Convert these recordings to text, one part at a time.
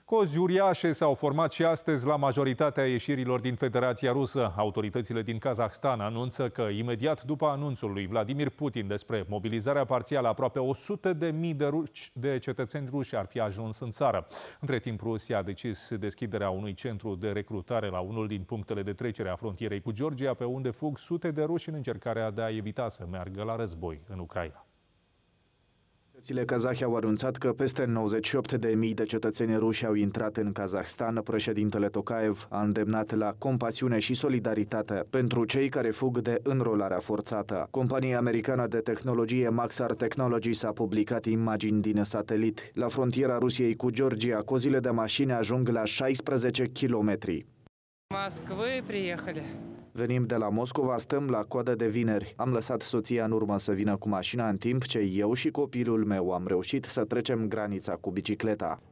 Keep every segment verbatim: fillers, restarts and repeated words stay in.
Cozi uriașe s-au format și astăzi la majoritatea ieșirilor din Federația Rusă. Autoritățile din Kazahstan anunță că imediat după anunțul lui Vladimir Putin despre mobilizarea parțială, aproape o sută de mii de, ruși, de cetățeni ruși ar fi ajuns în țară. Între timp, Rusia a decis deschiderea unui centru de recrutare la unul din punctele de trecere a frontierei cu Georgia, pe unde fug sute de ruși în încercarea de a evita să meargă la război în Ucraina. Autoritățile kazahe au anunțat că peste nouăzeci și opt de mii de cetățeni ruși au intrat în Kazahstan. Președintele Tokayev a îndemnat la compasiune și solidaritate pentru cei care fug de înrolarea forțată. Compania americană de tehnologie Maxar Technologies a publicat imagini din satelit. La frontiera Rusiei cu Georgia, cozile de mașini ajung la șaisprezece kilometri. Moskvei приехали. Venim de la Moscova, stăm la coadă de vineri. Am lăsat soția în urmă să vină cu mașina, în timp ce eu și copilul meu am reușit să trecem granița cu bicicleta.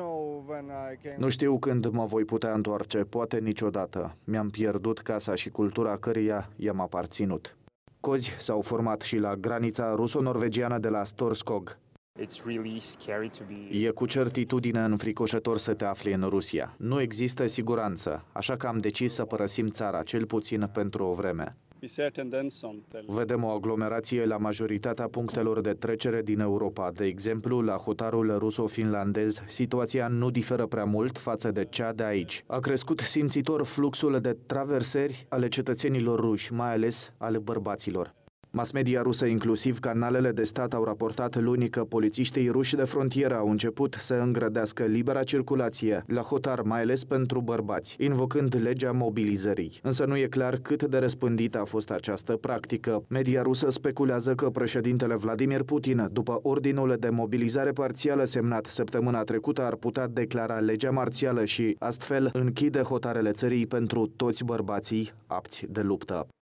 Nu știu când mă voi putea întoarce, poate niciodată. Mi-am pierdut casa și cultura căreia i-am aparținut. Cozi s-au format și la granița ruso-norvegiană de la Storskog. It's really scary to be... E cu certitudine înfricoșător să te afli în Rusia. Nu există siguranță, așa că am decis să părăsim țara, cel puțin pentru o vreme. Vedem o aglomerație la majoritatea punctelor de trecere din Europa. De exemplu, la hotarul ruso-finlandez, situația nu diferă prea mult față de cea de aici. A crescut simțitor fluxul de traversări ale cetățenilor ruși, mai ales ale bărbaților. Mass media rusă, inclusiv canalele de stat, au raportat luni că polițiștii ruși de frontieră au început să îngrădească libera circulație la hotar, mai ales pentru bărbați, invocând legea mobilizării. Însă nu e clar cât de răspândită a fost această practică. Media rusă speculează că președintele Vladimir Putin, după ordinul de mobilizare parțială semnat săptămâna trecută, ar putea declara legea marțială și astfel închide hotarele țării pentru toți bărbații apți de luptă.